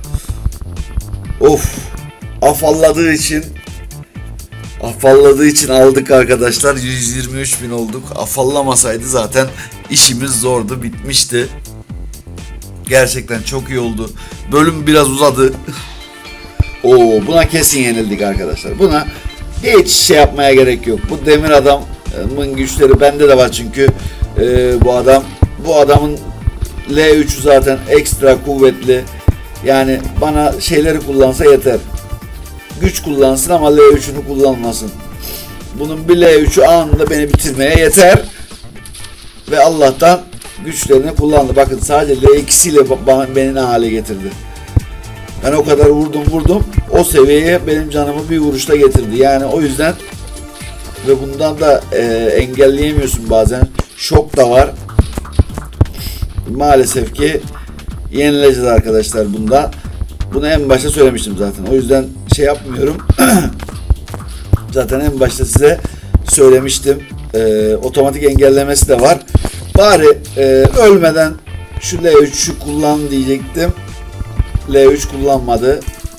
Of. Afalladığı için afalladığı için aldık arkadaşlar. yüz yirmi üç bin olduk. Afallamasaydı zaten işimiz zordu. Bitmişti. Gerçekten çok iyi oldu. Bölüm biraz uzadı. Oo, buna kesin yenildik arkadaşlar. Buna hiç şey yapmaya gerek yok. Bu Demir Adam'ın güçleri bende de var çünkü ee, bu adam bu adamın L üç'ü zaten ekstra kuvvetli. Yani bana şeyleri kullansa yeter. Güç kullansın ama L üç'ünü kullanmasın. Bunun bir L üç'ü anında beni bitirmeye yeter. Ve Allah'tan güçlerini kullandı. Bakın sadece L ikisiyle beni ne hale getirdi. Ben o kadar vurdum vurdum. O seviyeye benim canımı bir vuruşta getirdi. Yani o yüzden ve bundan da e, engelleyemiyorsun bazen. Şok da var. Maalesef ki yenileceğiz arkadaşlar bunda. Bunu en başta söylemiştim zaten. O yüzden şey yapmıyorum. Zaten en başta size söylemiştim. Ee, otomatik engellemesi de var. Bari e, ölmeden şu L üç'ü kullan diyecektim. L üç kullanmadı.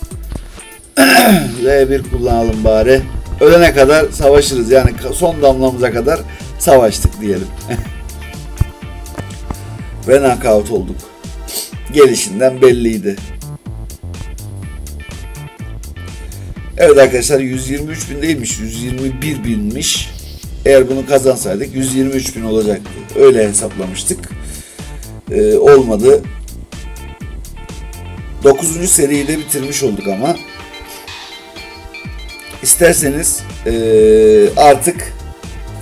L bir kullanalım bari. Ölene kadar savaşırız. Yani son damlamıza kadar savaştık diyelim. Ve knockout olduk. Gelişinden belliydi. Evet arkadaşlar, yüz yirmi üç bin değilmiş, yüz yirmi bir binmiş. Eğer bunu kazansaydık yüz yirmi üç bin olacaktı. Öyle hesaplamıştık. Ee, olmadı. dokuzuncu seriyi de bitirmiş olduk ama. İsterseniz ee, artık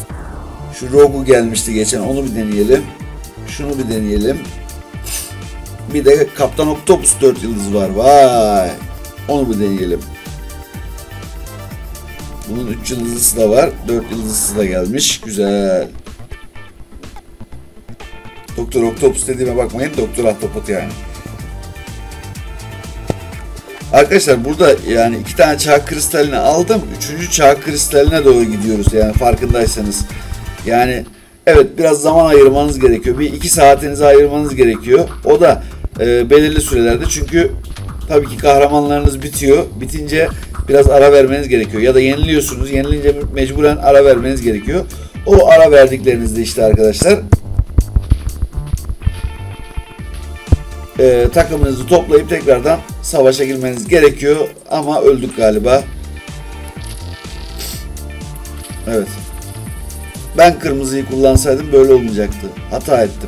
Şu Rogu gelmişti geçen, onu bir deneyelim. Şunu bir deneyelim. Bir de Kaptan Octopus dört yıldız var. Vay. Onu bir deneyelim. Bunun üç yıldızlısı da var. dört yıldızlısı da gelmiş. Güzel. Doktor Octopus dediğime bakmayın. Doktor Ahtapot yani. Arkadaşlar burada yani iki tane çağ kristalini aldım. Üçüncü çağ kristaline doğru gidiyoruz yani farkındaysanız. Yani evet biraz zaman ayırmanız gerekiyor. Bir iki saatinizi ayırmanız gerekiyor. O da e, belirli sürelerde çünkü tabii ki kahramanlarınız bitiyor. Bitince biraz ara vermeniz gerekiyor. Ya da yeniliyorsunuz. Yenilince mecburen ara vermeniz gerekiyor. O ara verdiklerinizde işte arkadaşlar e, takımınızı toplayıp tekrardan savaşa girmeniz gerekiyor. Ama öldük galiba. Evet. Ben kırmızıyı kullansaydım böyle olmayacaktı. Hata ettim.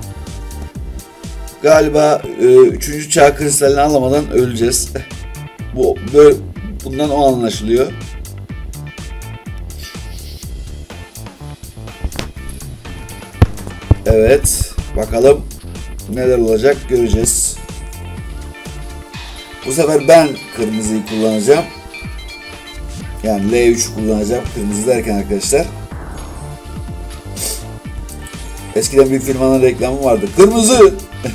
Galiba e, üçüncü çağ kristalini alamadan öleceğiz. Bu böyle, bundan o anlaşılıyor. Evet. Bakalım neler olacak göreceğiz. Bu sefer ben kırmızıyı kullanacağım. Yani L üç kullanacağım. Kırmızı derken arkadaşlar. Eskiden bir firmanın reklamı vardı. Kırmızı!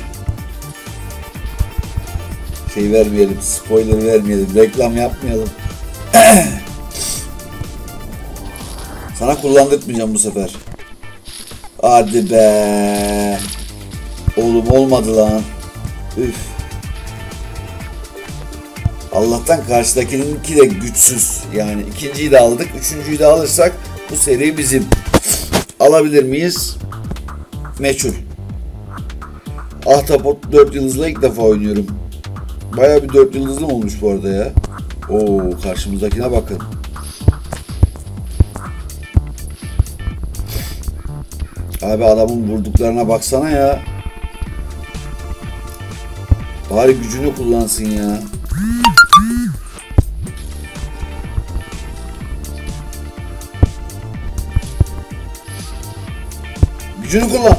Şey vermeyelim, spoiler vermeyelim, reklam yapmayalım. Sana kullandırtmayacağım bu sefer. Hadi be. Oğlum olmadı lan. Üf. Allah'tan karşıdakininki de güçsüz. Yani ikinciyi de aldık. Üçüncüyü de alırsak bu seri bizim. Alabilir miyiz? Meçhul. Ahtapot dört yıldızla ilk defa oynuyorum. Bayağı bir dört yıldızlı mı olmuş bu arada ya? Oo, karşımızdakine bakın. Abi adamın vurduklarına baksana ya. Bari gücünü kullansın ya. Gücünü kullan.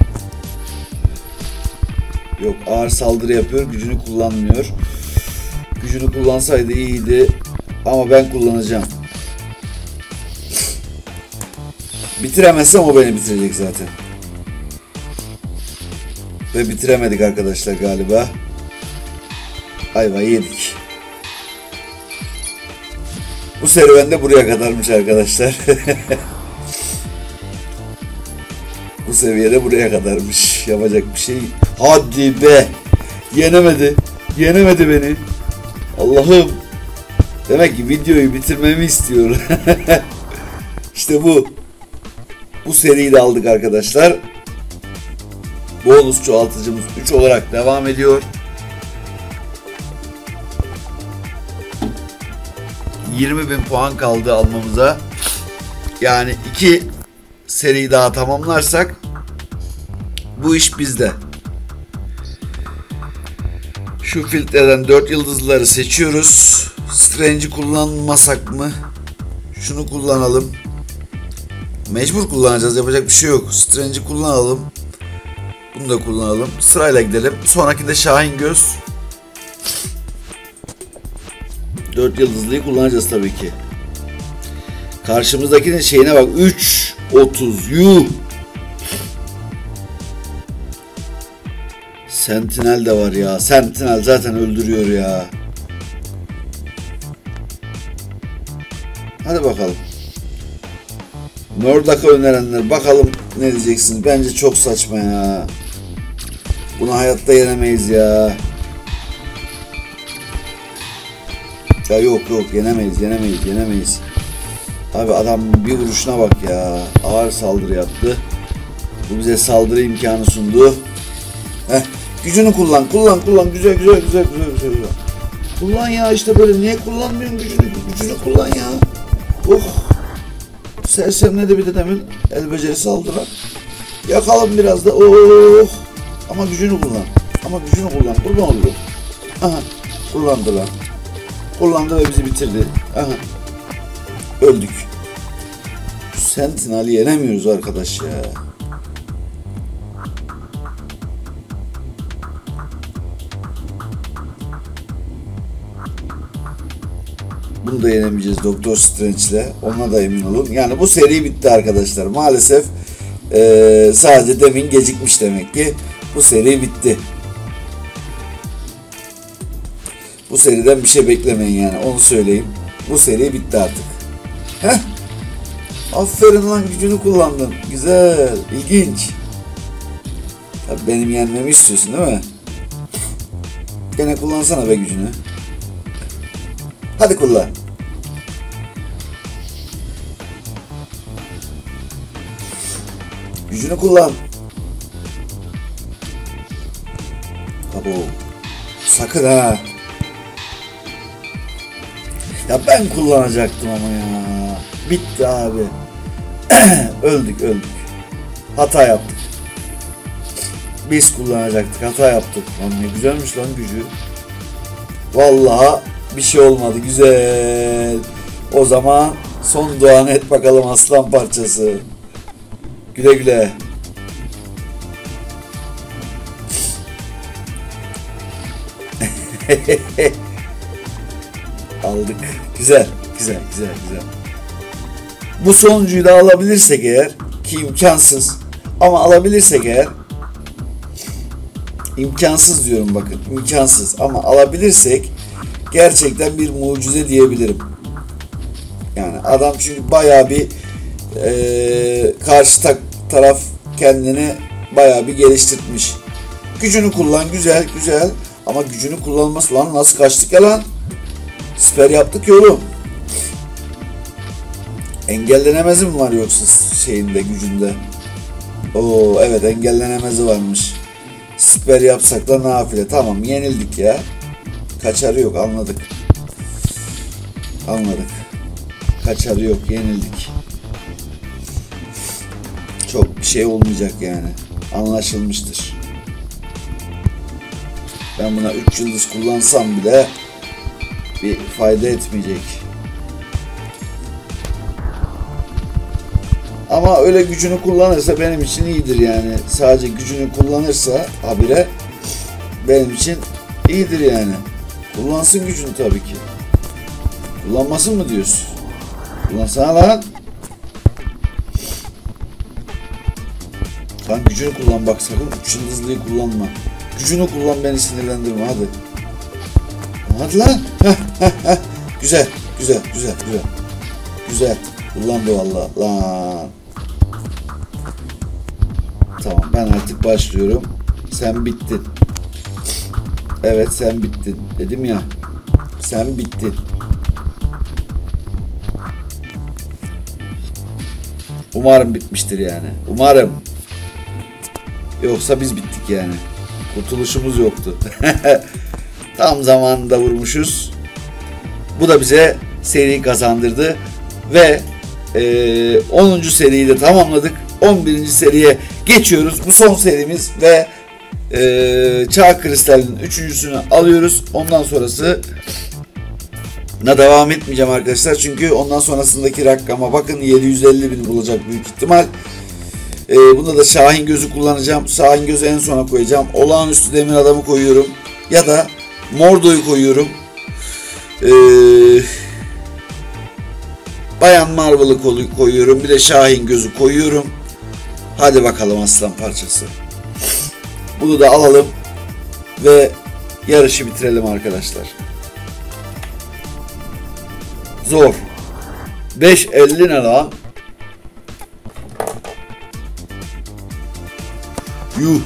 Yok, ağır saldırı yapıyor, gücünü kullanmıyor. Gücünü kullansaydı iyiydi ama ben kullanacağım. Bitiremezsem o beni bitirecek zaten. Ve bitiremedik arkadaşlar galiba. Ayvayı yedik. Bu serüven de buraya kadarmış arkadaşlar. Bu seviyede buraya kadarmış. Yapacak bir şey. Hadi be. Yenemedi. Yenemedi beni. Allah'ım. Demek ki videoyu bitirmemi istiyor. İşte bu. Bu seriyi de aldık arkadaşlar. Bonus çoğaltıcımız üç olarak devam ediyor. yirmi bin puan kaldı almamıza. Yani iki seriyi daha tamamlarsak bu iş bizde. Şu filtreden dört yıldızları seçiyoruz. Strange'i kullanmasak mı? Şunu kullanalım. Mecbur kullanacağız. Yapacak bir şey yok. Strange'i kullanalım. Bunu da kullanalım. Sırayla gidelim. Sonrakinde Şahin Göz. dört yıldızlıyı kullanacağız tabii ki. Karşımızdakinin şeyine bak. üç otuz. Yuh. Sentinel de var ya. Sentinel zaten öldürüyor ya. Hadi bakalım. Murdoch'ı önerenler bakalım ne diyeceksiniz? Bence çok saçma ya. Bunu hayatta yenemeyiz ya. Ya yok yok yenemeyiz yenemeyiz yenemeyiz. Abi adam bir vuruşuna bak ya. Ağır saldırı yaptı. Bu bize saldırı imkanı sundu. Heh, gücünü kullan kullan kullan güzel güzel güzel güzel güzel. güzel. Kullan ya işte böyle niye kullanmıyorsun gücünü? Gücünü kullan ya. Oh. Sersemledi bir de demin el becerisi aldılar. Yakalım biraz da. Oh. Ama gücünü kullan. Ama gücünü kullan. Kurban oluyor. Aha. Kullandılar. Kullandı ve bizi bitirdi. Aha. Öldük. Sentinel'i yenemiyoruz arkadaş ya. Bunu da yenemeyeceğiz Doktor Strange'le. Ona da emin olun. Yani bu seri bitti arkadaşlar. Maalesef ee, sadece demin gecikmiş demek ki. Bu seri bitti. Bu seriden bir şey beklemeyin yani. Onu söyleyeyim. Bu seri bitti artık. Heh. Aferin lan, gücünü kullandın. Güzel. İlginç. Tabii benim yenmemi istiyorsun değil mi? Gene kullansana be gücünü. Hadi kullan. Gücünü kullan. Abo. Sakın ha. Ya ben kullanacaktım ama ya. Bitti abi. öldük öldük. Hata yaptık. Biz kullanacaktık. Hata yaptık. Lan ne güzelmiş lan gücü. Vallahi bir şey olmadı. Güzel. O zaman son duanı et bakalım aslan parçası. Güle güle. Aldık. Güzel. Güzel. Güzel. Güzel. Bu sonuncuyu da alabilirsek eğer, ki imkansız ama alabilirsek eğer, imkansız diyorum bakın, imkansız ama alabilirsek gerçekten bir mucize diyebilirim. Yani adam çünkü bayağı bir e, karşı ta- taraf kendini bayağı bir geliştirmiş. Gücünü kullan, güzel güzel ama gücünü kullanması lan, nasıl kaçtık ya lan? Siper yaptık yolu. Engellenemezi mi var yoksa şeyinde, gücünde? Oo evet, engellenemezi varmış. Siper yapsak da nafile. Tamam, yenildik ya. Kaçarı yok, anladık. Anladık. Kaçarı yok, yenildik. Çok bir şey olmayacak yani. Anlaşılmıştır. Ben buna üç yıldız kullansam bile bir fayda etmeyecek. Ama öyle gücünü kullanırsa benim için iyidir yani. Sadece gücünü kullanırsa habire benim için iyidir yani. Kullansın gücünü tabii ki. Kullanmasın mı diyorsun? Kullansana lan. Lan gücünü kullan bak, sakın üç yıldızlıyı kullanma. Gücünü kullan, beni sinirlendirme hadi. Hadi lan. Heh, heh, heh. Güzel, güzel, güzel, güzel. Güzel. Kullandı vallahi lan. Tamam, ben artık başlıyorum. Sen bittin. Evet, sen bittin. Dedim ya. Sen bittin. Umarım bitmiştir yani. Umarım. Yoksa biz bittik yani. Kurtuluşumuz yoktu. Tam zamanında vurmuşuz. Bu da bize seri kazandırdı. Ve e, onuncu seriyi de tamamladık. on birinci seriye geçiyoruz. Bu son serimiz ve e, Çağ Kristal'in üçüncüsünü alıyoruz. Ondan sonrası na devam etmeyeceğim arkadaşlar. Çünkü ondan sonrasındaki rakama bakın, yedi yüz elli bin bulacak büyük ihtimal. E, bunda da Şahin Gözü kullanacağım. Şahin Gözü en sona koyacağım. Olağanüstü Demir Adamı koyuyorum. Ya da Mordo'yu koyuyorum. Eee Bayan Marvel'ı koyuyorum. Bir de Şahin Gözü koyuyorum. Hadi bakalım aslan parçası. Bunu da alalım ve yarışı bitirelim arkadaşlar. Zor. beş elli ne lan? Yuh.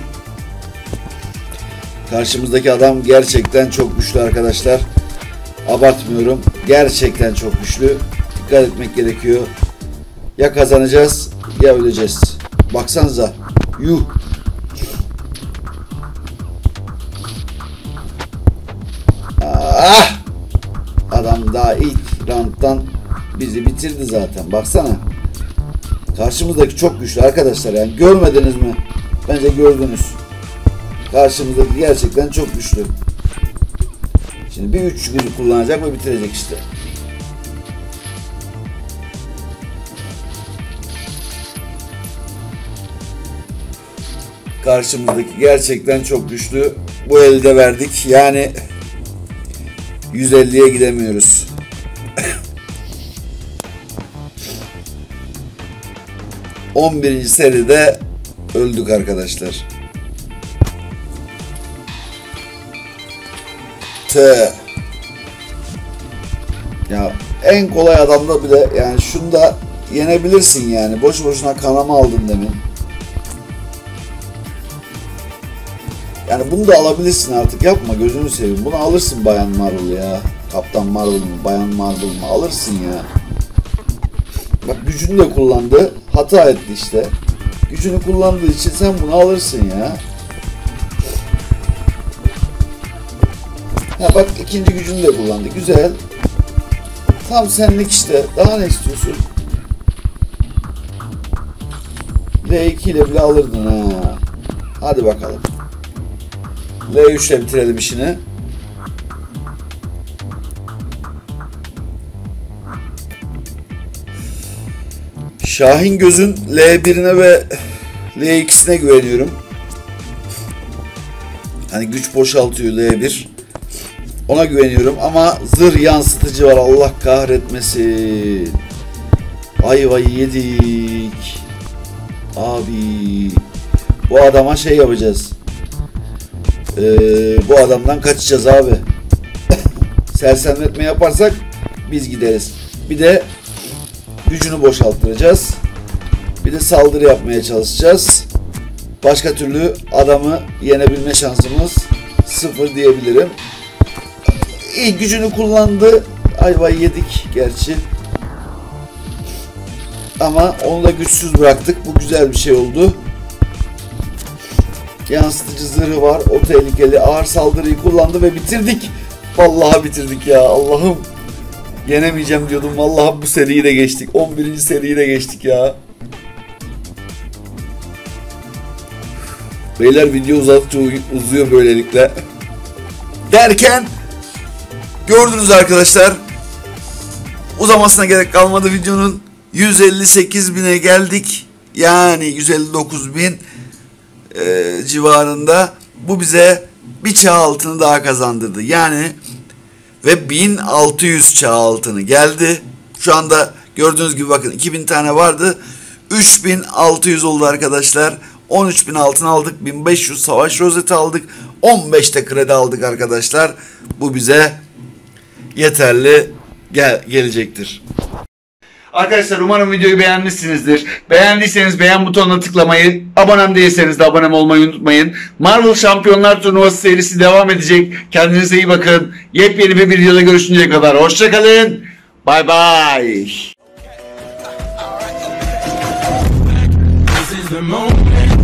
Karşımızdaki adam gerçekten çok güçlü arkadaşlar. Abartmıyorum. Gerçekten çok güçlü. Dikkat etmek gerekiyor. Ya kazanacağız ya öleceğiz. Baksanıza. Yuh. Ah! Adam daha ilk round'dan bizi bitirdi zaten. Baksana. Karşımızdaki çok güçlü arkadaşlar. Yani görmediniz mi? Bence gördünüz. Karşımızdaki gerçekten çok güçlü. Şimdi bir üç günü kullanacak ve bitirecek işte. Karşımızdaki gerçekten çok güçlü. Bu elde verdik. Yani yüz elliye gidemiyoruz. on birinci seride öldük arkadaşlar. T. Ya en kolay adamda bile yani şunda yenebilirsin yani. Boş boşuna kanama aldın demin. Yani bunu da alabilirsin artık, yapma gözünü seveyim. Bunu alırsın Bayan Marvel ya. Kaptan Marvel mı, Bayan Marvel mı alırsın ya. Bak gücünü de kullandı. Hata etti işte. Gücünü kullandığı için sen bunu alırsın ya. Ha bak ikinci gücünü de kullandı. Güzel. Tam senlik işte. Daha ne istiyorsun? L iki ile bile alırdın ha. Hadi bakalım. L üç ile bitirelim işini. Şahin Göz'ün L birine ve L ikisine güveniyorum. Hani güç boşaltıyor L bir. Ona güveniyorum ama zırh yansıtıcı var, Allah kahretmesin. Ayvayı yedik. Abi. Bu adama şey yapacağız. Ee, bu adamdan kaçacağız abi. Sersemletme yaparsak biz gideriz. Bir de gücünü boşalttıracağız. Bir de saldırı yapmaya çalışacağız. Başka türlü adamı yenebilme şansımız sıfır diyebilirim. İyi gücünü kullandı. Ayvayı yedik gerçi. Ama onu da güçsüz bıraktık. Bu güzel bir şey oldu. Yansıtıcı zırhı var. O tehlikeli. Ağır saldırıyı kullandı ve bitirdik. Vallahi bitirdik ya. Allah'ım. Yenemeyeceğim diyordum. Vallahi bu seriyi de geçtik. on birinci seriyi de geçtik ya. Beyler video uzadıkça uzuyor böylelikle. Derken gördünüz arkadaşlar. Uzamasına gerek kalmadı videonun. yüz elli sekiz bine geldik. Yani yüz elli dokuz bin e, civarında. Bu bize bir çağ altını daha kazandırdı. Yani ve bin altı yüz çağ altını geldi. Şu anda gördüğünüz gibi bakın iki bin tane vardı. üç bin altı yüz oldu arkadaşlar. on üç bin altın aldık. bin beş yüz savaş rozeti aldık. on beşte kredi aldık arkadaşlar. Bu bize yeterli gel gelecektir. Arkadaşlar umarım videoyu beğenmişsinizdir. Beğendiyseniz beğen butonuna tıklamayı, abone değilseniz de abone olmayı unutmayın. Marvel Şampiyonlar Turnuvası serisi devam edecek. Kendinize iyi bakın. Yepyeni bir videoda görüşünceye kadar hoşçakalın. Bay bay. This is the moment.